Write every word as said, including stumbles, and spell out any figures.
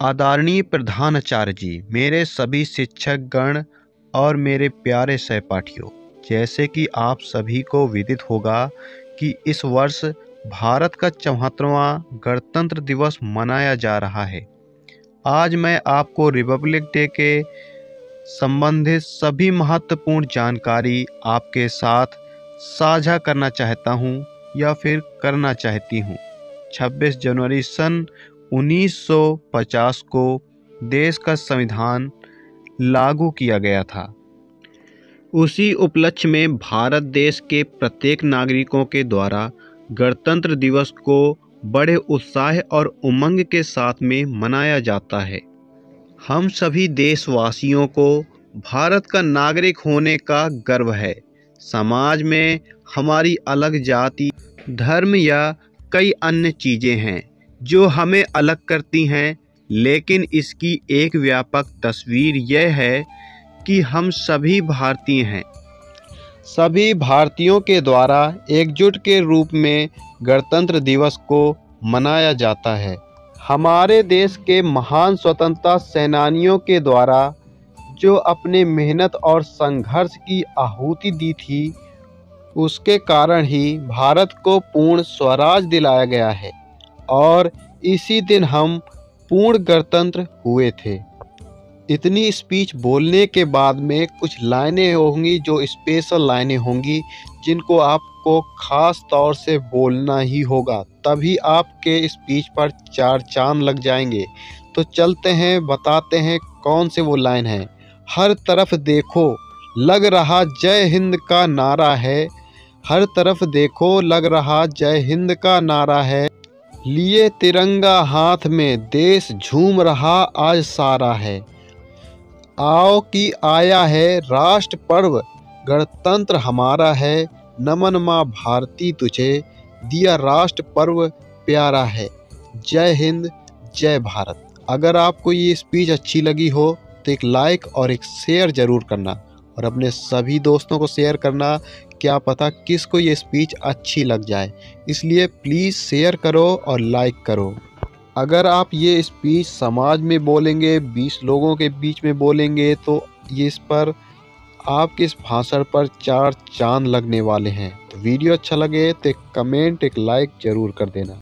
आदरणीय प्रधानाचार्य जी, मेरे सभी शिक्षक गण और मेरे प्यारे सहपाठियों, जैसे कि आप सभी को विदित होगा कि इस वर्ष भारत का चौहत्तरवां गणतंत्र दिवस मनाया जा रहा है। आज मैं आपको रिपब्लिक डे के संबंधित सभी महत्वपूर्ण जानकारी आपके साथ साझा करना चाहता हूं या फिर करना चाहती हूं। छब्बीस जनवरी सन उन्नीस सौ पचास को देश का संविधान लागू किया गया था। उसी उपलक्ष्य में भारत देश के प्रत्येक नागरिकों के द्वारा गणतंत्र दिवस को बड़े उत्साह और उमंग के साथ में मनाया जाता है। हम सभी देशवासियों को भारत का नागरिक होने का गर्व है। समाज में हमारी अलग जाति, धर्म या कई अन्य चीज़ें हैं जो हमें अलग करती हैं, लेकिन इसकी एक व्यापक तस्वीर यह है कि हम सभी भारतीय हैं। सभी भारतीयों के द्वारा एकजुट के रूप में गणतंत्र दिवस को मनाया जाता है। हमारे देश के महान स्वतंत्रता सेनानियों के द्वारा जो अपने मेहनत और संघर्ष की आहुति दी थी, उसके कारण ही भारत को पूर्ण स्वराज दिलाया गया है और इसी दिन हम पूर्ण गणतंत्र हुए थे। इतनी स्पीच बोलने के बाद में कुछ लाइनें होंगी जो स्पेशल लाइनें होंगी, जिनको आपको ख़ास तौर से बोलना ही होगा, तभी आपके स्पीच पर चार चांद लग जाएंगे। तो चलते हैं, बताते हैं कौन से वो लाइन है। हर तरफ देखो लग रहा जय हिंद का नारा है, हर तरफ देखो लग रहा जय हिंद का नारा है, लिए तिरंगा हाथ में देश झूम रहा आज सारा है। आओ कि आया है राष्ट्र पर्व, गणतंत्र हमारा है, नमन माँ भारती तुझे, दिया राष्ट्र पर्व प्यारा है, जय हिंद जय भारत। अगर आपको ये स्पीच अच्छी लगी हो तो एक लाइक और एक शेयर ज़रूर करना और अपने सभी दोस्तों को शेयर करना, क्या पता किसको ये स्पीच अच्छी लग जाए। इसलिए प्लीज़ शेयर करो और लाइक करो। अगर आप ये स्पीच समाज में बोलेंगे, बीस लोगों के बीच में बोलेंगे, तो ये इस पर आपके इस भाषण पर चार चांद लगने वाले हैं। तो वीडियो अच्छा लगे तो एक कमेंट, एक लाइक ज़रूर कर देना।